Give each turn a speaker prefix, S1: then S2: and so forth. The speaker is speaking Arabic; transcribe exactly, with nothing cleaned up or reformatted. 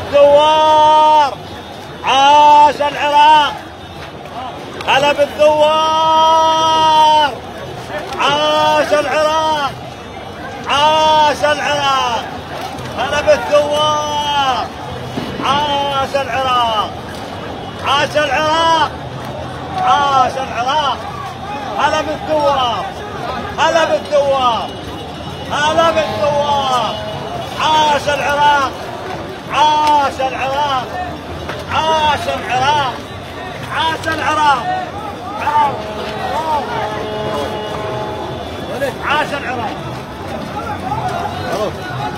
S1: بالثوار، عاش العراق. هلا بالثوار، عاش العراق، عاش العراق. هلا بالثوار، عاش العراق، عاش العراق، عاش العراق. هلا بالثوار، هلا بالثوار، هلا بالثوار. عاش العراق، عاش العراق، عاش العراق، عاش العراق، عاش العراق.